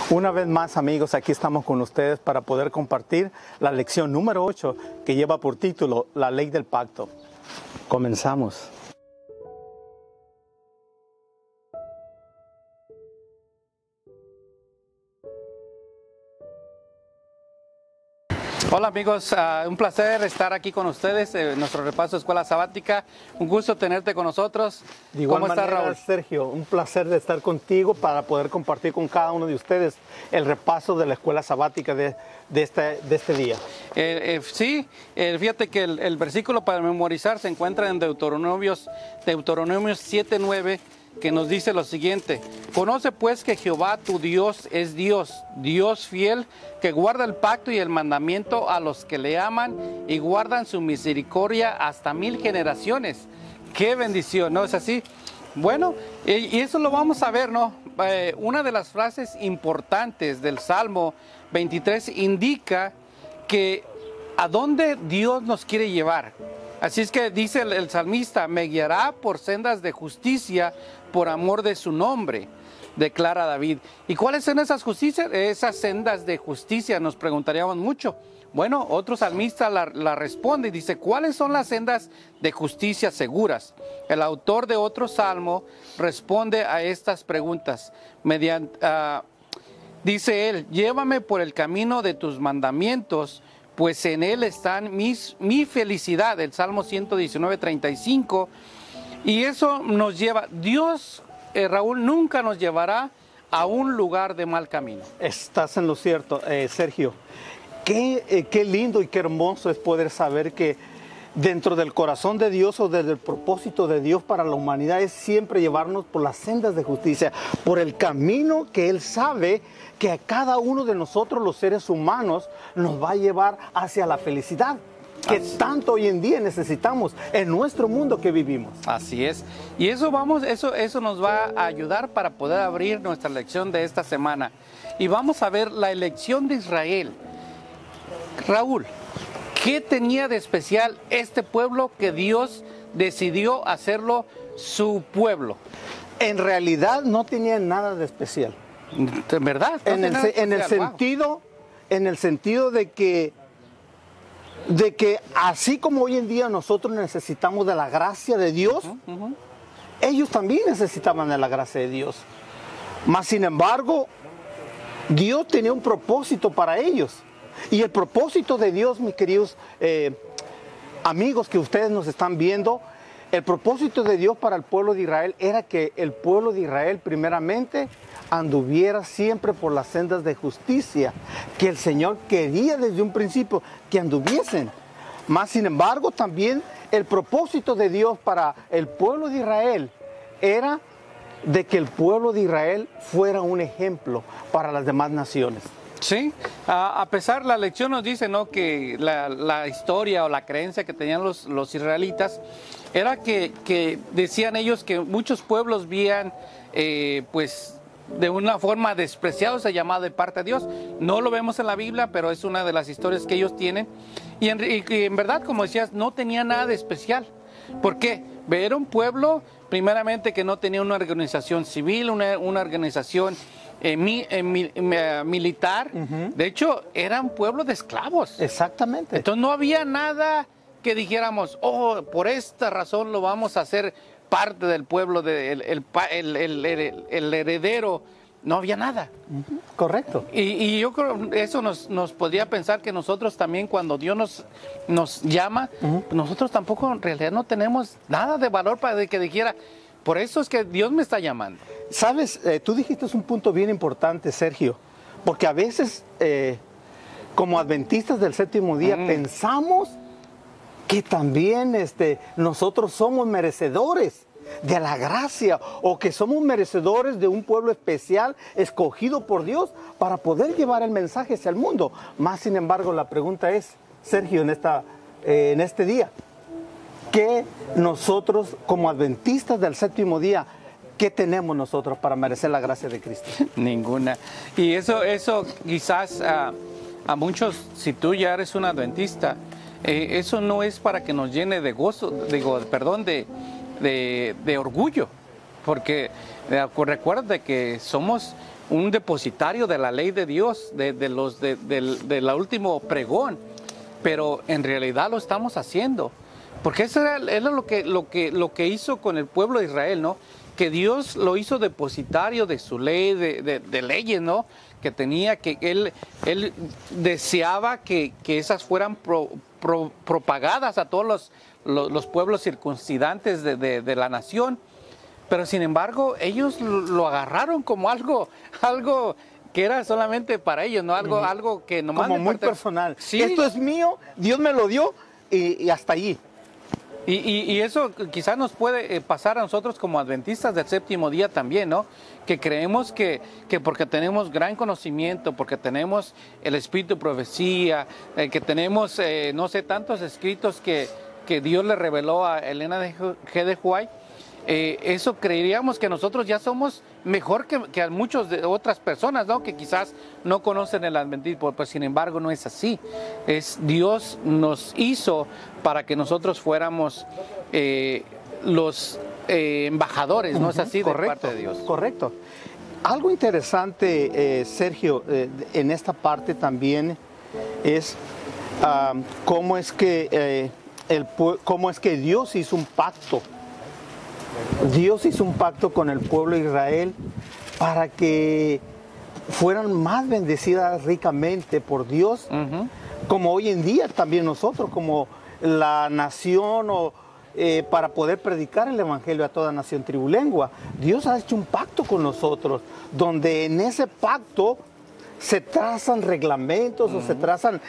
Una vez más, amigos, aquí estamos con ustedes para poder compartir la lección número 8 que lleva por título La Ley del Pacto. Comenzamos. Hola amigos, un placer estar aquí con ustedes en nuestro repaso de Escuela Sabática. Un gusto tenerte con nosotros. De igual ¿Cómo estás, manera, Raúl? Sergio, un placer de estar contigo para poder compartir con cada uno de ustedes el repaso de la Escuela Sabática de este día. Fíjate que el versículo para memorizar se encuentra en Deuteronomios 7:9, que nos dice lo siguiente: conoce pues que Jehová tu Dios es Dios, Dios fiel, que guarda el pacto y el mandamiento a los que le aman y guardan su misericordia hasta 1000 generaciones. ¡Qué bendición! ¿No es así? Bueno, y eso lo vamos a ver, ¿no? Una de las frases importantes del Salmo 23 indica que a dónde Dios nos quiere llevar. Así es que dice el salmista: me guiará por sendas de justicia por amor de su nombre, declara David. ¿Y cuáles son esas justicias? Esas sendas de justicia, nos preguntaríamos mucho. Bueno, otro salmista la responde y dice: ¿cuáles son las sendas de justicia seguras? El autor de otro salmo responde a estas preguntas dice él: llévame por el camino de tus mandamientos, pues en él están mi felicidad. El Salmo 119:35. Y eso nos lleva, Dios, Raúl, nunca nos llevará a un lugar de mal camino. Estás en lo cierto, Sergio. Qué lindo y qué hermoso es poder saber que dentro del corazón de Dios o desde el propósito de Dios para la humanidad es siempre llevarnos por las sendas de justicia, por el camino que Él sabe que a cada uno de nosotros los seres humanos nos va a llevar hacia la felicidad que tanto hoy en día necesitamos en nuestro mundo que vivimos. Así es. Y eso nos va a ayudar para poder abrir nuestra lección de esta semana. Y vamos a ver la elección de Israel. Raúl, ¿qué tenía de especial este pueblo que Dios decidió hacerlo su pueblo? En realidad no tenía nada de especial. ¿Verdad? En el sentido de que así como hoy en día nosotros necesitamos de la gracia de Dios, ellos también necesitaban de la gracia de Dios. Mas sin embargo, Dios tenía un propósito para ellos. Y el propósito de Dios, mis queridos amigos que ustedes nos están viendo, el propósito de Dios para el pueblo de Israel era que el pueblo de Israel primeramente anduviera siempre por las sendas de justicia, que el Señor quería desde un principio que anduviesen. Más sin embargo, también el propósito de Dios para el pueblo de Israel era de que el pueblo de Israel fuera un ejemplo para las demás naciones. Sí, a pesar, la lección nos dice, ¿no?, que la historia o la creencia que tenían los israelitas era que decían ellos que muchos pueblos veían, pues, de una forma despreciados a llamado de parte de Dios. No lo vemos en la Biblia, pero es una de las historias que ellos tienen. Y en verdad, como decías, no tenía nada de especial. ¿Por qué? Era un pueblo, primeramente, que no tenía una organización civil, una organización militar. De hecho, era un pueblo de esclavos. Exactamente. Entonces no había nada que dijéramos: oh, por esta razón lo vamos a hacer parte del pueblo, el heredero. No había nada. Correcto. Y yo creo que eso nos podría pensar que nosotros también, cuando Dios nos llama, nosotros tampoco en realidad no tenemos nada de valor para que dijera: por eso es que Dios me está llamando. Sabes, tú dijiste un punto bien importante, Sergio, porque a veces como adventistas del séptimo día pensamos que también nosotros somos merecedores de la gracia, o que somos merecedores de un pueblo especial escogido por Dios para poder llevar el mensaje hacia el mundo. Más sin embargo, la pregunta es, Sergio, en este día, ¿qué nosotros como adventistas del séptimo día, qué tenemos nosotros para merecer la gracia de Cristo? Ninguna. Y eso quizás a muchos, si tú ya eres un adventista, eso no es para que nos llene de gozo, de orgullo, porque recuerda que somos un depositario de la ley de Dios, del último pregón, pero en realidad lo estamos haciendo. Porque eso era lo que hizo con el pueblo de Israel, ¿no? Que Dios lo hizo depositario de su ley, de leyes, ¿no? Que tenía, que él deseaba que esas fueran propagadas a todos los pueblos circuncidantes de la nación. Pero sin embargo, ellos lo agarraron como algo que era solamente para ellos, ¿no? Algo que nomás... Como muy personal. Sí. Esto es mío, Dios me lo dio y hasta allí. Y eso quizás nos puede pasar a nosotros como adventistas del séptimo día también, ¿no? Que creemos que porque tenemos gran conocimiento, porque tenemos el espíritu de profecía, que tenemos, no sé, tantos escritos que Dios le reveló a Elena G. de White, eso creeríamos que nosotros ya somos mejor que a muchas de otras personas, ¿no? Que quizás no conocen el adventismo, pues sin embargo no es así. Dios nos hizo para que nosotros fuéramos los embajadores, ¿no es así? Correcto, de parte de Dios. Correcto. Algo interesante, Sergio, en esta parte también es cómo es que Dios hizo un pacto. Dios hizo un pacto con el pueblo de Israel para que fueran más bendecidas ricamente por Dios, como hoy en día también nosotros, como la nación, para poder predicar el evangelio a toda nación tribulengua. Dios ha hecho un pacto con nosotros, donde en ese pacto se trazan reglamentos o se trazan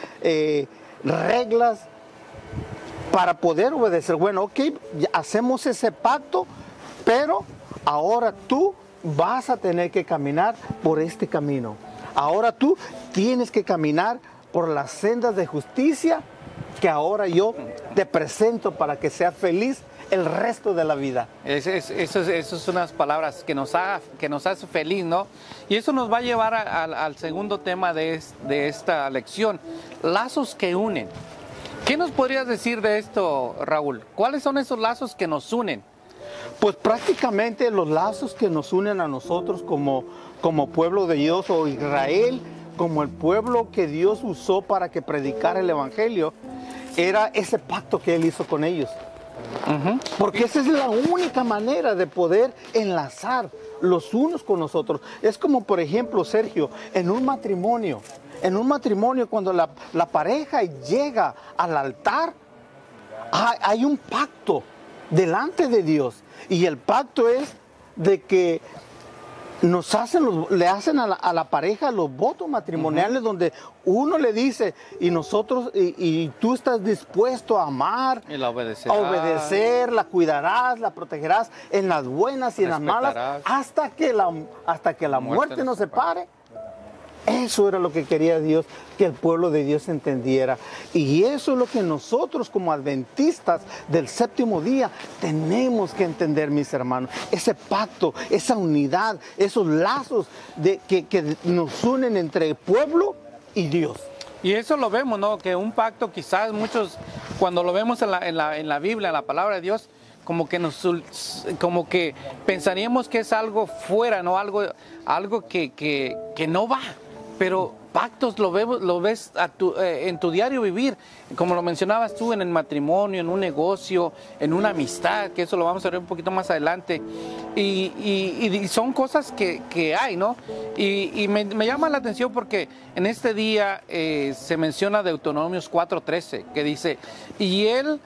reglas para poder obedecer. Bueno, ok, hacemos ese pacto, pero ahora tú vas a tener que caminar por este camino. Ahora tú tienes que caminar por las sendas de justicia que ahora yo te presento para que seas feliz el resto de la vida. Esas son unas palabras que nos hace feliz, ¿no? Y eso nos va a llevar al segundo tema de esta lección, lazos que unen. ¿Qué nos podrías decir de esto, Raúl? ¿Cuáles son esos lazos que nos unen? Pues prácticamente los lazos que nos unen a nosotros como pueblo de Dios o Israel, como el pueblo que Dios usó para que predicara el evangelio, era ese pacto que Él hizo con ellos. Porque esa es la única manera de poder enlazar los unos con nosotros. Es como, por ejemplo, Sergio, en un matrimonio, cuando la pareja llega al altar, hay un pacto delante de Dios. Y el pacto es de que le hacen a la pareja los votos matrimoniales, donde uno le dice, y tú estás dispuesto a amar, y la obedecerás, a obedecer, la cuidarás, la protegerás en las buenas y en las malas, hasta que la muerte nos separe. Eso era lo que quería Dios, que el pueblo de Dios entendiera. Y eso es lo que nosotros como adventistas del séptimo día tenemos que entender, mis hermanos. Ese pacto, esa unidad, esos lazos que nos unen entre el pueblo y Dios. Y eso lo vemos, ¿no? Que un pacto, quizás muchos, cuando lo vemos en la Biblia, en la palabra de Dios, como que pensaríamos que es algo fuera, ¿no? Algo que no va. Pero pactos lo ves en tu diario vivir, como lo mencionabas tú, en el matrimonio, en un negocio, en una amistad, que eso lo vamos a ver un poquito más adelante. Y son cosas que hay, ¿no? Y me llama la atención porque en este día se menciona Deuteronomios 4:13, que dice, y él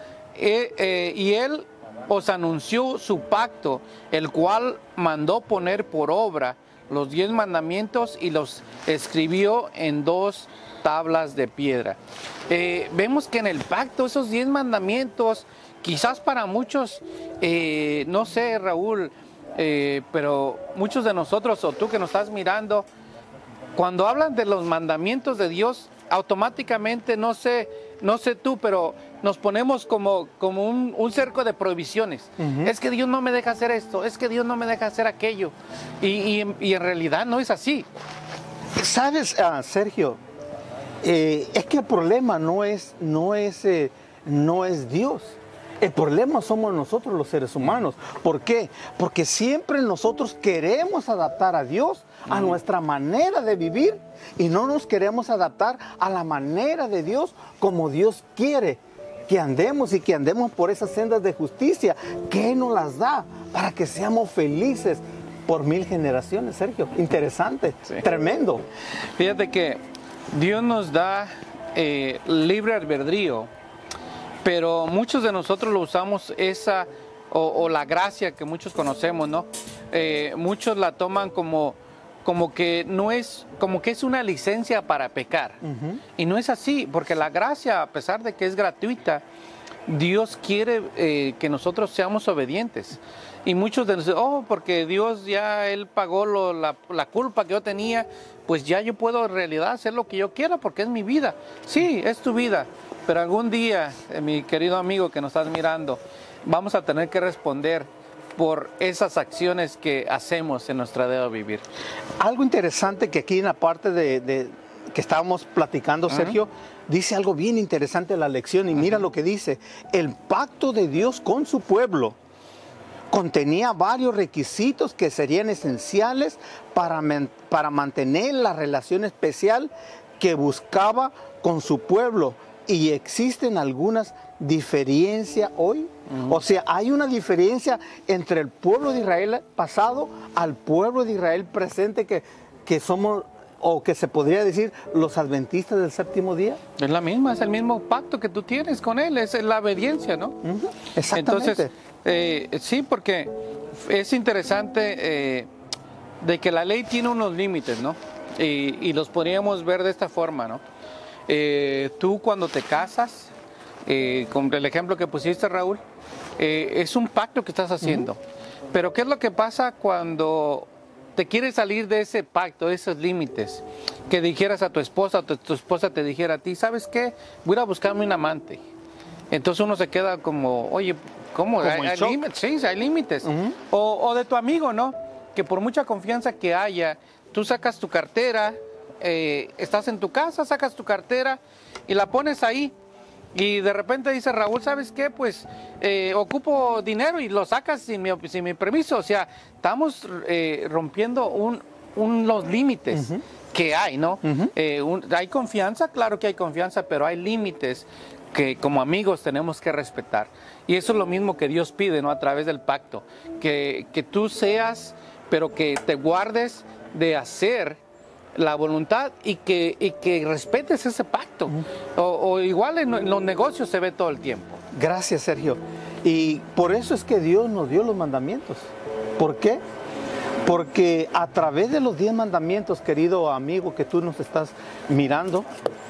os anunció su pacto, el cual mandó poner por obra los 10 mandamientos y los escribió en 2 tablas de piedra. Vemos que en el pacto esos 10 mandamientos, quizás para muchos, no sé, Raúl, pero muchos de nosotros o tú que nos estás mirando, cuando hablan de los mandamientos de Dios, automáticamente, no sé tú, pero nos ponemos como un cerco de prohibiciones. Es que Dios no me deja hacer esto, es que Dios no me deja hacer aquello. Y en realidad no es así. ¿Sabes, Sergio? Es que el problema no es Dios. El problema somos nosotros los seres humanos. ¿Por qué? Porque siempre nosotros queremos adaptar a Dios a nuestra manera de vivir y no nos queremos adaptar a la manera de Dios como Dios quiere que andemos y que andemos por esas sendas de justicia que Él nos las da para que seamos felices por 1000 generaciones, Sergio. Interesante, sí. Tremendo. Fíjate que Dios nos da libre albedrío, pero muchos de nosotros lo usamos esa o la gracia que muchos conocemos, ¿no? Muchos la toman como que no es, como que es una licencia para pecar. Y no es así, porque la gracia, a pesar de que es gratuita, Dios quiere que nosotros seamos obedientes. Y muchos de nosotros, porque Dios ya, Él pagó la culpa que yo tenía, pues ya yo puedo en realidad hacer lo que yo quiera porque es mi vida. Sí, es tu vida, pero algún día, mi querido amigo que nos estás mirando, vamos a tener que responder por esas acciones que hacemos en nuestra vida de vivir. Algo interesante que aquí en la parte de que estábamos platicando, Sergio, dice algo bien interesante en la lección y mira lo que dice. El pacto de Dios con su pueblo contenía varios requisitos que serían esenciales para mantener la relación especial que buscaba con su pueblo. Y existen algunas diferencias hoy. O sea, hay una diferencia entre el pueblo de Israel pasado al pueblo de Israel presente que somos, o que se podría decir, los adventistas del séptimo día. Es la misma, es el mismo pacto que tú tienes con Él, es la obediencia, ¿no? Exactamente. Entonces, sí, porque es interesante de que la ley tiene unos límites, ¿no? Y los podríamos ver de esta forma, ¿no? Tú cuando te casas, con el ejemplo que pusiste, Raúl, es un pacto que estás haciendo. Pero ¿qué es lo que pasa cuando te quieres salir de ese pacto, de esos límites? Que dijeras a tu esposa, o tu esposa te dijera a ti, ¿sabes qué? Voy a ir a buscarme un amante. Entonces uno se queda como, oye, ¿cómo? ¿Hay límites? Sí, hay límites. O de tu amigo, ¿no? Que por mucha confianza que haya, tú sacas tu cartera, estás en tu casa, sacas tu cartera y la pones ahí. Y de repente dice Raúl, ¿sabes qué? Pues ocupo dinero y lo sacas sin mi permiso. O sea, estamos rompiendo los límites que hay, ¿no? Hay confianza, claro que hay confianza, pero hay límites que como amigos tenemos que respetar. Y eso es lo mismo que Dios pide, ¿no? A través del pacto. Que tú seas, pero que te guardes de hacer la voluntad y que respetes ese pacto. O igual en los negocios se ve todo el tiempo. Gracias, Sergio. Y por eso es que Dios nos dio los mandamientos. ¿Por qué? Porque a través de los 10 mandamientos, querido amigo que tú nos estás mirando,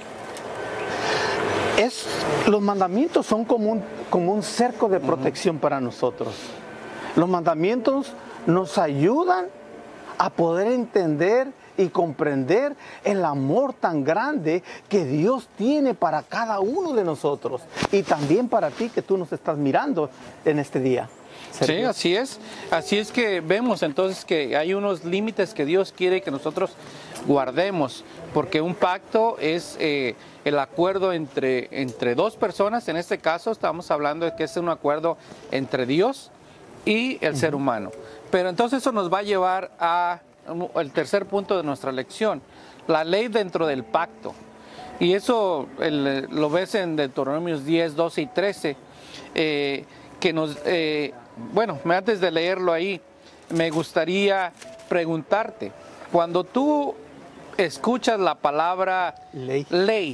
los mandamientos son como un cerco de protección para nosotros. Los mandamientos nos ayudan a poder entender y comprender el amor tan grande que Dios tiene para cada uno de nosotros y también para ti que tú nos estás mirando en este día. Sí, así es. Así es que vemos entonces que hay unos límites que Dios quiere que nosotros guardemos, porque un pacto es el acuerdo entre dos personas. En este caso estamos hablando de que es un acuerdo entre Dios y el ser humano. Pero entonces eso nos va a llevar a el tercer punto de nuestra lección, la ley dentro del pacto. Y eso lo ves en Deuteronomios 10, 12 y 13, que nos, bueno, antes de leerlo ahí, me gustaría preguntarte, cuando tú escuchas la palabra ley,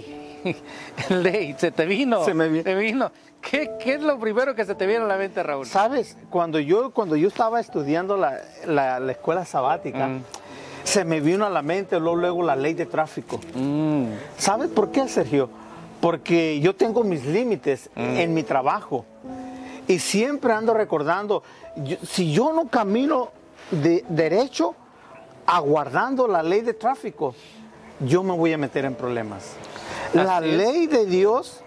se te vino, ¿Qué es lo primero que se te viene a la mente, Raúl? Sabes, cuando yo estaba estudiando la escuela sabática, se me vino a la mente luego la ley de tráfico. ¿Sabes por qué, Sergio? Porque yo tengo mis límites en mi trabajo y siempre ando recordando, si yo no camino derecho aguardando la ley de tráfico, yo me voy a meter en problemas. La ley de Dios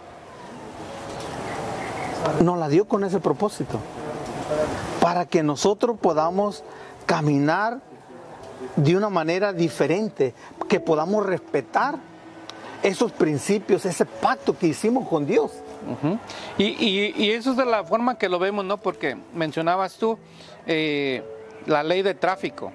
nos la dio con ese propósito, para que nosotros podamos caminar de una manera diferente, que podamos respetar esos principios, ese pacto que hicimos con Dios. Ujú. Y eso es de la forma que lo vemos, ¿no? Porque mencionabas tú la ley de tráfico.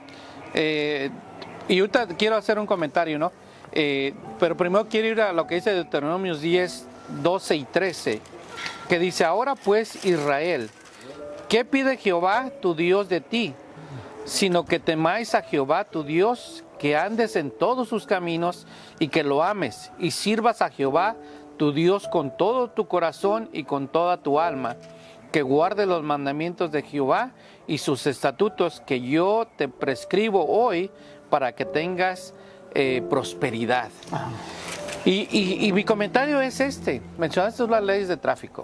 Y ahorita quiero hacer un comentario, ¿no? Pero primero quiero ir a lo que dice Deuteronomios 10, 12 y 13, que dice, ahora pues Israel, ¿qué pide Jehová tu Dios de ti? Sino que temáis a Jehová tu Dios, que andes en todos sus caminos y que lo ames y sirvas a Jehová tu Dios con todo tu corazón y con toda tu alma, que guarde los mandamientos de Jehová y sus estatutos que yo te prescribo hoy para que tengas prosperidad. Y mi comentario es este, mencionaste las leyes de tráfico.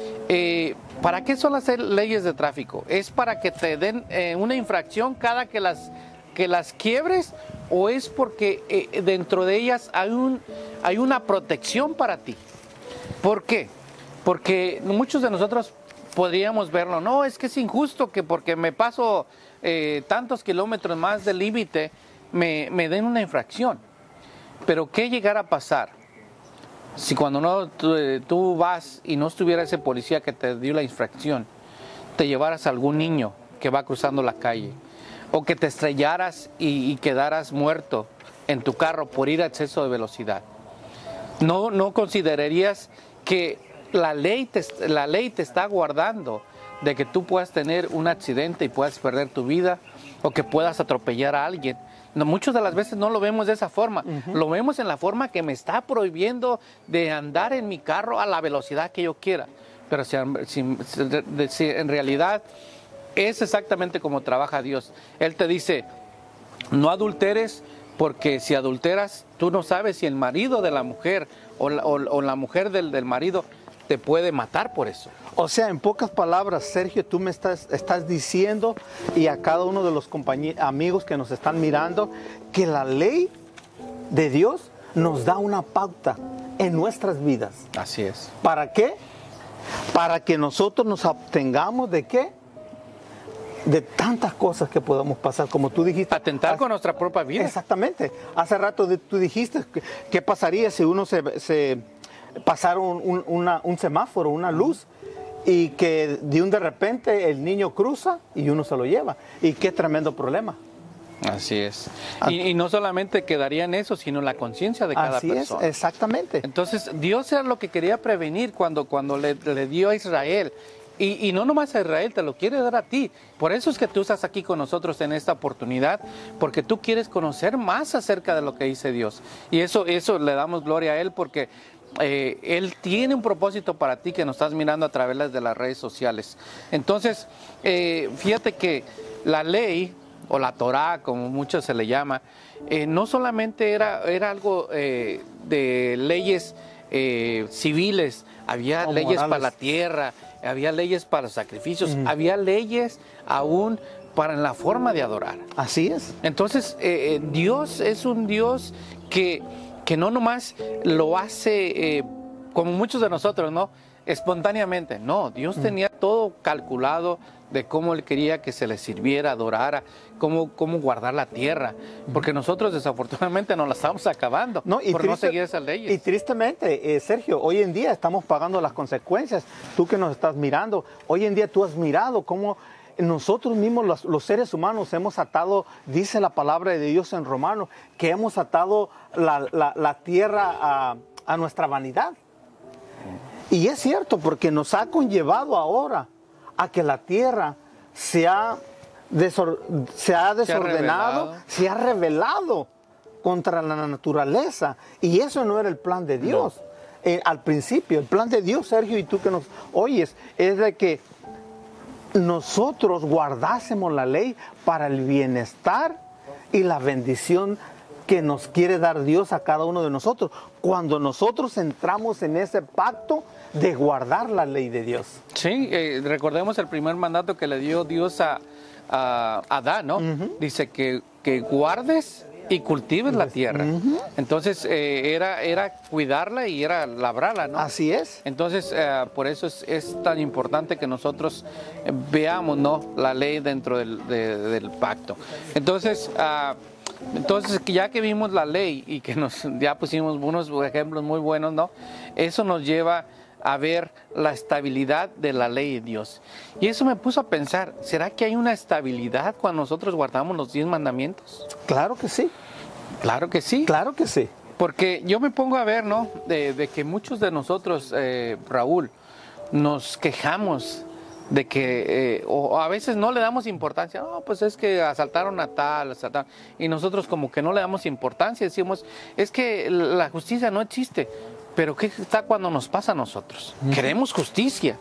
¿Para qué son las leyes de tráfico? ¿Es para que te den una infracción cada que las quiebres, o es porque dentro de ellas hay una protección para ti? ¿Por qué? Porque muchos de nosotros podríamos verlo, no, es que es injusto que porque me paso tantos kilómetros más del límite me den una infracción. Pero ¿qué llegara a pasar si cuando tú vas y no estuviera ese policía que te dio la infracción, te llevaras a algún niño que va cruzando la calle, o que te estrellaras y quedaras muerto en tu carro por ir a exceso de velocidad? ¿No considerarías que la ley te está guardando de que tú puedas tener un accidente y puedas perder tu vida, o que puedas atropellar a alguien? No, muchas de las veces no lo vemos de esa forma. Lo vemos en la forma que me está prohibiendo de andar en mi carro a la velocidad que yo quiera. Pero si en realidad es exactamente como trabaja Dios. Él te dice, no adulteres, porque si adulteras, tú no sabes si el marido de la mujer o la mujer del marido te puede matar por eso. O sea, en pocas palabras, Sergio, tú me estás diciendo, y a cada uno de los amigos que nos están mirando, que la ley de Dios nos da una pauta en nuestras vidas. Así es. ¿Para qué? Para que nosotros nos obtengamos de qué? De tantas cosas que podamos pasar, como tú dijiste. Atentar con nuestra propia vida. Exactamente. Hace rato tú dijiste, ¿qué pasaría si uno se pasara un semáforo, una luz, y que de repente el niño cruza y uno se lo lleva? Y qué tremendo problema. Así es. Y no solamente quedaría en eso, sino en la conciencia de cada persona. Así es, exactamente. Entonces, Dios era lo que quería prevenir cuando le dio a Israel. Y no nomás a Israel, te lo quiere dar a ti. Por eso es que tú estás aquí con nosotros en esta oportunidad, porque tú quieres conocer más acerca de lo que dice Dios. Y eso le damos gloria a Él, porque Él tiene un propósito para ti que nos estás mirando a través de las redes sociales. Entonces, fíjate que la ley, o la Torá, como mucho se le llama, no solamente era algo de leyes civiles, había leyes morales. para la tierra, había leyes para los sacrificios, había leyes aún para la forma de adorar. Así es. Entonces, Dios es un Dios que no nomás lo hace como muchos de nosotros, ¿no? Espontáneamente. No, Dios tenía todo calculado de cómo Él quería que se le sirviera, adorara, cómo guardar la tierra. Porque nosotros desafortunadamente nos la estamos acabando por no seguir esas leyes. Y tristemente, Sergio, hoy en día estamos pagando las consecuencias. Tú que nos estás mirando, hoy en día tú has mirado cómo nosotros mismos, los seres humanos, hemos atado, dice la palabra de Dios en Romanos, que hemos atado la tierra a nuestra vanidad. Y es cierto, porque nos ha conllevado ahora a que la tierra se ha desordenado, se ha rebelado contra la naturaleza. Y eso no era el plan de Dios. No. Al principio, el plan de Dios, Sergio, y tú que nos oyes, es de que nosotros guardásemos la ley para el bienestar y la bendición que nos quiere dar Dios a cada uno de nosotros, cuando nosotros entramos en ese pacto de guardar la ley de Dios. Sí, recordemos el primer mandato que le dio Dios a Adán, ¿no? Dice que guardes y cultives la tierra. Entonces, era cuidarla y era labrarla, ¿no? Así es. Entonces, por eso es tan importante que nosotros veamos, ¿no?, la ley dentro del pacto. Entonces, ya que vimos la ley y que ya pusimos unos ejemplos muy buenos, ¿no? Eso nos lleva a ver la estabilidad de la ley de Dios. Y eso me puso a pensar, ¿será que hay una estabilidad cuando nosotros guardamos los 10 mandamientos? Claro que sí. Claro que sí. Claro que sí. Porque yo me pongo a ver, ¿no? De que muchos de nosotros, Raúl, nos quejamos de que, o a veces no le damos importancia, no, pues es que asaltaron a tal, y nosotros como que no le damos importancia, decimos, es que la justicia no existe, pero ¿qué está cuando nos pasa a nosotros? Queremos justicia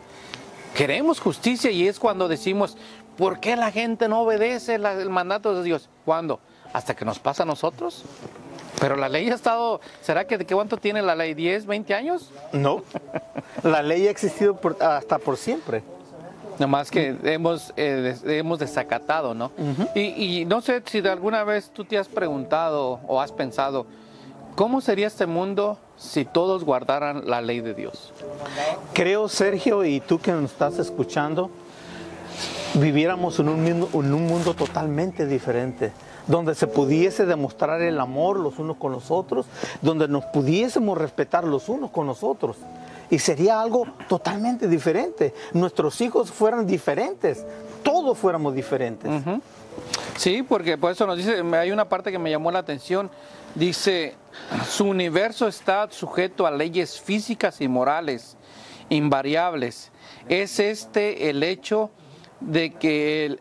y es cuando decimos, ¿por qué la gente no obedece el mandato de Dios? ¿Cuándo? ¿Hasta que nos pasa a nosotros? Pero la ley ha estado, ¿será que de qué cuánto tiene la ley? ¿10, 20 años? No, la ley ha existido hasta por siempre. Nomás que hemos desacatado, ¿no? Y no sé si de alguna vez tú te has preguntado o has pensado, ¿cómo sería este mundo si todos guardaran la ley de Dios? Creo, Sergio, y tú que nos estás escuchando, viviéramos en un mundo totalmente diferente, donde se pudiese demostrar el amor los unos con los otros, donde nos pudiésemos respetar los unos con los otros. Y sería algo totalmente diferente. Nuestros hijos fueran diferentes, todos fuéramos diferentes. Sí, porque por eso nos dice, hay una parte que me llamó la atención, dice, su universo está sujeto a leyes físicas y morales invariables. Es este el hecho de que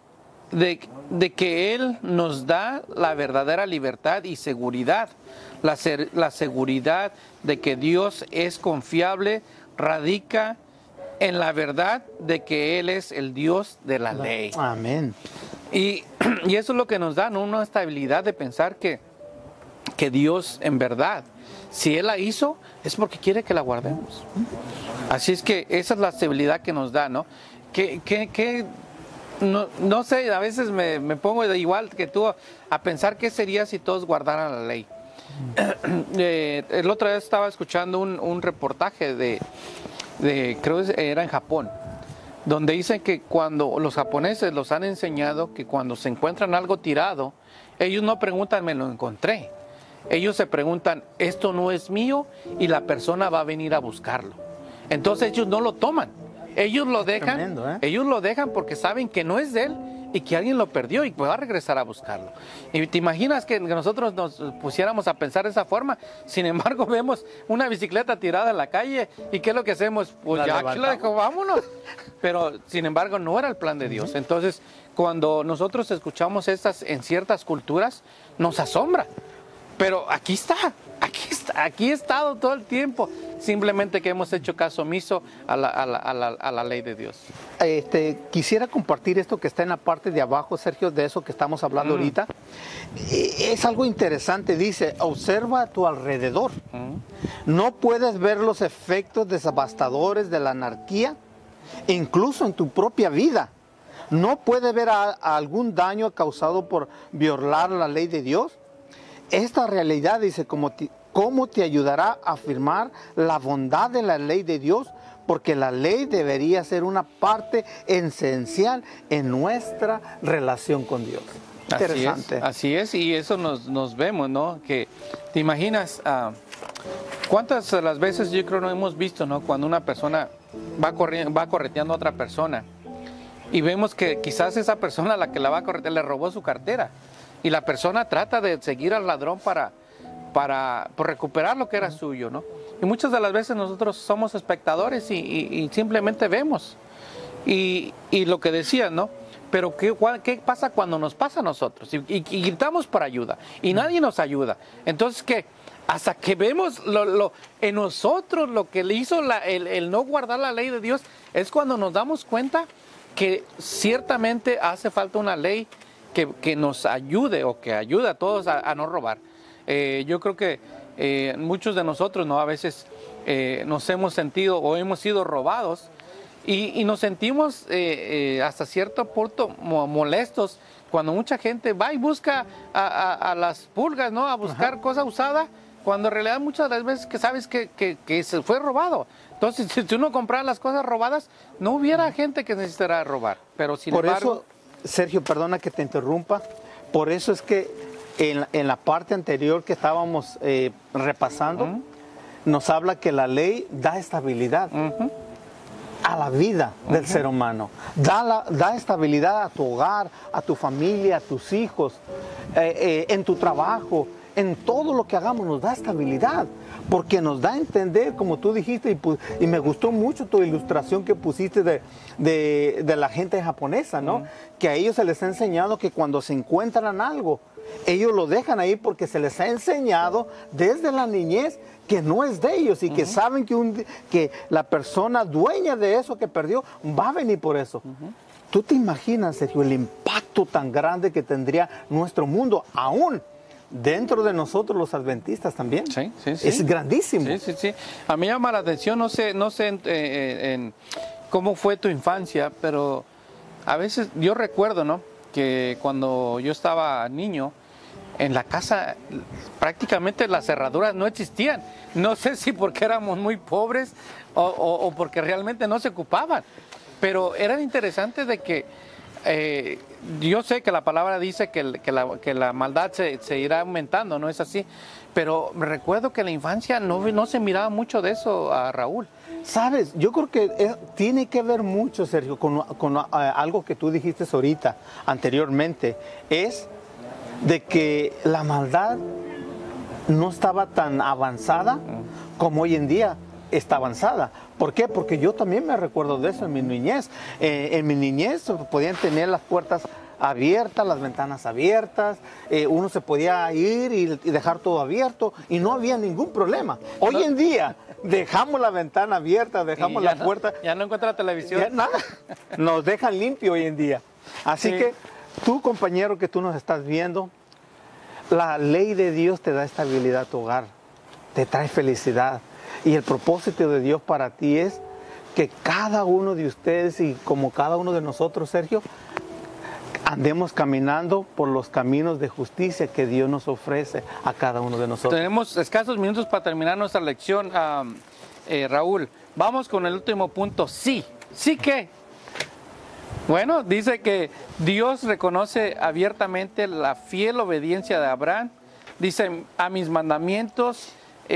Él nos da la verdadera libertad y seguridad. La seguridad de que Dios es confiable radica en la verdad de que Él es el Dios de la ley. Amén. Y eso es lo que nos da, ¿no? Una estabilidad de pensar que Dios en verdad, si Él la hizo, es porque quiere que la guardemos. Así es que esa es la estabilidad que nos da, ¿no? No sé, a veces me pongo igual que tú a pensar qué sería si todos guardaran la ley. El otro día estaba escuchando un reportaje creo que era en Japón, donde dicen que cuando los japoneses los han enseñado que cuando se encuentran algo tirado, ellos no preguntan, me lo encontré. Ellos se preguntan, esto no es mío, y la persona va a venir a buscarlo. Entonces ellos no lo toman. Ellos lo dejan, tremendo, ¿eh? Ellos lo dejan porque saben que no es de él y que alguien lo perdió y va a regresar a buscarlo. Y te imaginas que nosotros nos pusiéramos a pensar de esa forma. Sin embargo, vemos una bicicleta tirada en la calle y ¿qué es lo que hacemos? Pues ya aquí la dejo, vámonos. Pero sin embargo no era el plan de Dios. Entonces, cuando nosotros escuchamos estas en ciertas culturas, nos asombra. Pero aquí he estado todo el tiempo, simplemente que hemos hecho caso omiso a la ley de Dios. Quisiera compartir esto que está en la parte de abajo, Sergio, de eso que estamos hablando ahorita. Es algo interesante, dice, observa a tu alrededor. No puedes ver los efectos devastadores de la anarquía, incluso en tu propia vida. No puedes ver algún daño causado por violar la ley de Dios. Esta realidad, dice, ¿cómo te ayudará a afirmar la bondad de la ley de Dios? Porque la ley debería ser una parte esencial en nuestra relación con Dios. Interesante. Así es, y eso nos vemos, ¿no? Que te imaginas, ¿cuántas de las veces yo creo no hemos visto, ¿no? Cuando una persona va correteando a otra persona y vemos que quizás esa persona a la que la va a corretear le robó su cartera. Y la persona trata de seguir al ladrón por recuperar lo que era suyo, ¿no? Y muchas de las veces nosotros somos espectadores y simplemente vemos. Y lo que decían, ¿no? Pero ¿qué pasa cuando nos pasa a nosotros? Y gritamos por ayuda y nadie nos ayuda. Entonces, ¿qué? Hasta que vemos en nosotros lo que le hizo el no guardar la ley de Dios, es cuando nos damos cuenta que ciertamente hace falta una ley que nos ayude o que ayude a todos a no robar. Yo creo que muchos de nosotros, ¿no? A veces nos hemos sentido o hemos sido robados y nos sentimos hasta cierto punto molestos cuando mucha gente va y busca a las pulgas, ¿no? A buscar cosa usada, cuando en realidad muchas de las veces que sabes que se fue robado. Entonces, si tú no compras las cosas robadas, no hubiera gente que necesitara robar. Pero sin embargo... Sergio, perdona que te interrumpa, por eso es que en la parte anterior que estábamos repasando, nos habla que la ley da estabilidad a la vida del ser humano. Da estabilidad a tu hogar, a tu familia, a tus hijos, en tu trabajo, en todo lo que hagamos nos da estabilidad. Porque nos da a entender, como tú dijiste, y me gustó mucho tu ilustración que pusiste de la gente japonesa, ¿no? Que a ellos se les ha enseñado que cuando se encuentran algo, ellos lo dejan ahí porque se les ha enseñado desde la niñez que no es de ellos y que saben que la persona dueña de eso que perdió va a venir por eso. ¿Tú te imaginas, Sergio, el impacto tan grande que tendría nuestro mundo aún dentro de nosotros los adventistas también? Sí. Es grandísimo. Sí. A mí me llama la atención, no sé cómo fue tu infancia, pero a veces yo recuerdo, ¿no? Que cuando yo estaba niño, en la casa prácticamente las cerraduras no existían. No sé si porque éramos muy pobres o porque realmente no se ocupaban. Pero era interesante de que yo sé que la palabra dice que la maldad se irá aumentando, ¿no es así? Pero me recuerdo que en la infancia no se miraba mucho de eso a Raúl. Sabes, yo creo que tiene que ver mucho, Sergio, con algo que tú dijiste ahorita, anteriormente, es de que la maldad no estaba tan avanzada como hoy en día está avanzada. ¿Por qué? Porque yo también me recuerdo de eso en mi niñez. En mi niñez podían tener las puertas abiertas, las ventanas abiertas, uno se podía ir y dejar todo abierto y no había ningún problema. Hoy en día dejamos la ventana abierta, dejamos la puerta. Ya no encuentra televisión. Ya nada. Nos dejan limpio hoy en día. Así que tú, compañero, que tú nos estás viendo, la ley de Dios te da estabilidad a tu hogar, te trae felicidad. Y el propósito de Dios para ti es que cada uno de ustedes y como cada uno de nosotros, Sergio, andemos caminando por los caminos de justicia que Dios nos ofrece a cada uno de nosotros. Tenemos escasos minutos para terminar nuestra lección, Raúl. Vamos con el último punto. Sí. ¿Sí qué? Bueno, dice que Dios reconoce abiertamente la fiel obediencia de Abraham. Dice, a mis mandamientos,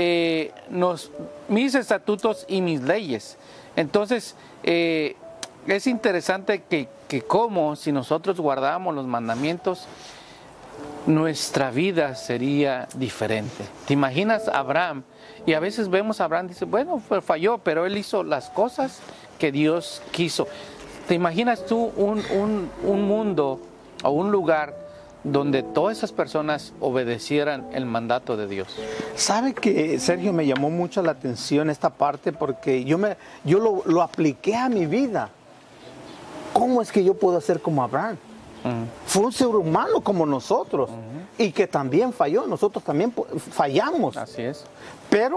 mis estatutos y mis leyes. Entonces, es interesante que como si nosotros guardáramos los mandamientos, nuestra vida sería diferente. ¿Te imaginas a Abraham? Y a veces vemos a Abraham, dice, bueno, falló, pero él hizo las cosas que Dios quiso. ¿Te imaginas tú un mundo o un lugar donde todas esas personas obedecieran el mandato de Dios? ¿Sabe que, Sergio, me llamó mucho la atención esta parte? Porque yo lo apliqué a mi vida. ¿Cómo es que yo puedo ser como Abraham? Fue un ser humano como nosotros y que también falló. Nosotros también fallamos. Así es. Pero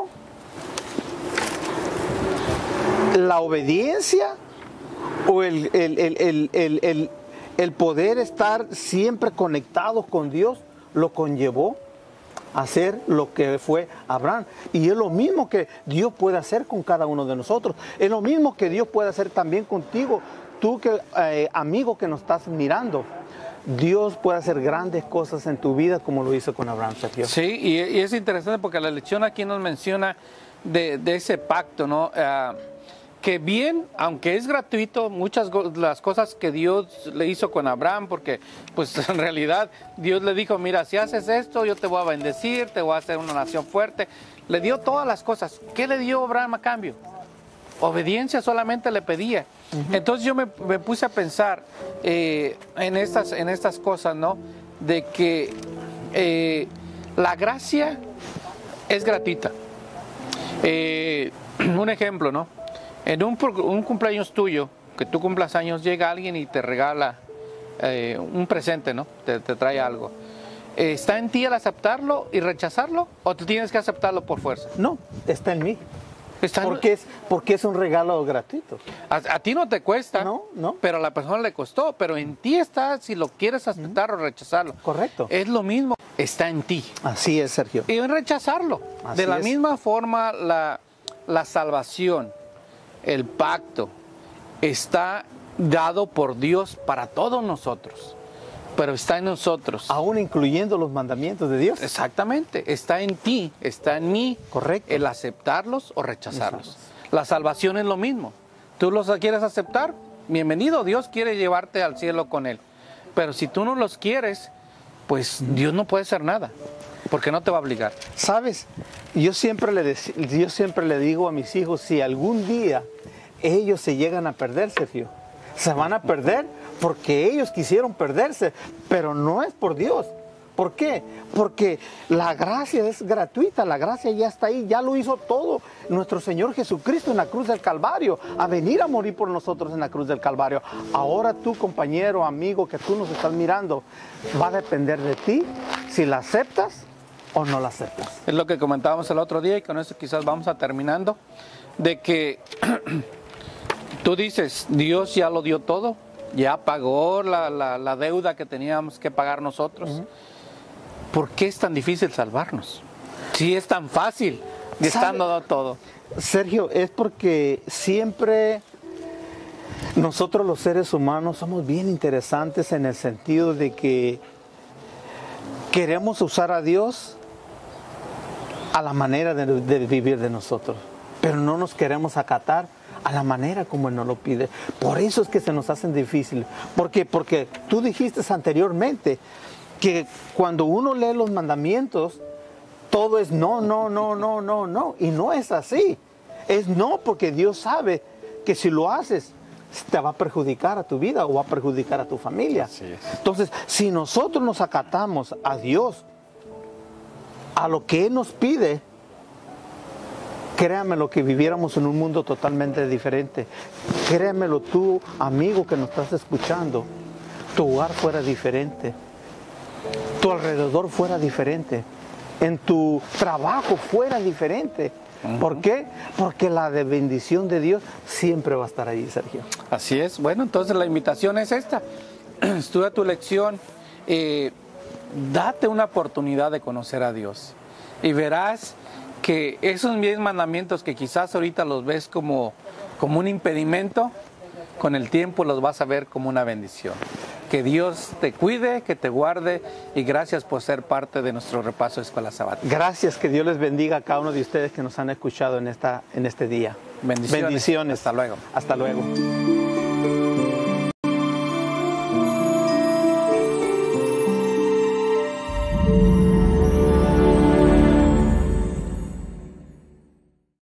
la obediencia o el poder estar siempre conectados con Dios lo conllevó a hacer lo que fue Abraham. Y es lo mismo que Dios puede hacer con cada uno de nosotros. Es lo mismo que Dios puede hacer también contigo. Tú, amigo que nos estás mirando, Dios puede hacer grandes cosas en tu vida como lo hizo con Abraham, Sergio. Sí, y es interesante porque la lección aquí nos menciona de ese pacto, ¿no? Que bien, aunque es gratuito, muchas las cosas que Dios le hizo con Abraham, porque pues en realidad Dios le dijo, mira, si haces esto, yo te voy a bendecir, te voy a hacer una nación fuerte. Le dio todas las cosas. ¿Qué le dio Abraham a cambio? Obediencia solamente le pedía. Entonces yo me puse a pensar en estas cosas, ¿no? De que la gracia es gratuita. Un ejemplo, ¿no? En un cumpleaños tuyo, que tú cumplas años, llega alguien y te regala un presente, ¿no? Te trae algo. ¿Está en ti el aceptarlo y rechazarlo? ¿O tú tienes que aceptarlo por fuerza? No, está en mí. Porque es un regalo gratuito. A ti no te cuesta, no. Pero a la persona le costó. Pero en ti está si lo quieres aceptar o rechazarlo. Correcto. Es lo mismo, está en ti. Así es, Sergio. Y en rechazarlo. Así de la es. misma forma, la salvación, el pacto, está dado por Dios para todos nosotros. pero está en nosotros. Aún incluyendo los mandamientos de Dios. Exactamente, está en ti, está en mí. Correcto. El aceptarlos o rechazarlos. La salvación es lo mismo. Tú los quieres aceptar, bienvenido, Dios quiere llevarte al cielo con Él. Pero si tú no los quieres, pues Dios no puede hacer nada, porque no te va a obligar. ¿Sabes? Yo siempre le digo a mis hijos, si algún día ellos se llegan a perder, Sergio, se van a perder porque ellos quisieron perderse, pero no es por Dios. ¿Por qué? Porque la gracia es gratuita, la gracia ya está ahí, ya lo hizo todo nuestro Señor Jesucristo en la cruz del Calvario, a venir a morir por nosotros en la cruz del Calvario. Ahora tú, compañero, amigo, que tú nos estás mirando, va a depender de ti si la aceptas o no la aceptas. Es lo que comentábamos el otro día y con eso quizás vamos a terminando, de que tú dices, Dios ya lo dio todo, ya pagó la deuda que teníamos que pagar nosotros. ¿Por qué es tan difícil salvarnos? Si es tan fácil, y estando dado todo. Sergio, es porque siempre nosotros los seres humanos somos bien interesantes en el sentido de que queremos usar a Dios a la manera de vivir de nosotros, pero no nos queremos acatar a la manera como Él nos lo pide. Por eso es que se nos hacen difíciles. ¿Por qué? Porque tú dijiste anteriormente que cuando uno lee los mandamientos, todo es no, no, no, no, no, no. Y no es así. Es no porque Dios sabe que si lo haces, te va a perjudicar a tu vida o va a perjudicar a tu familia. Así es. Entonces, si nosotros nos acatamos a Dios, a lo que Él nos pide, créamelo que viviéramos en un mundo totalmente diferente. Créamelo tú, amigo que nos estás escuchando, tu hogar fuera diferente, tu alrededor fuera diferente, en tu trabajo fuera diferente. ¿Por qué? Porque la de bendición de Dios siempre va a estar ahí, Sergio. Así es. Bueno, entonces la invitación es esta. Estudia tu lección, date una oportunidad de conocer a Dios y verás que esos 10 mandamientos que quizás ahorita los ves como un impedimento, con el tiempo los vas a ver como una bendición. Que Dios te cuide, que te guarde y gracias por ser parte de nuestro repaso de Escuela Sabática. Gracias, que Dios les bendiga a cada uno de ustedes que nos han escuchado en este día. Bendiciones. Bendiciones. Hasta luego. Hasta luego.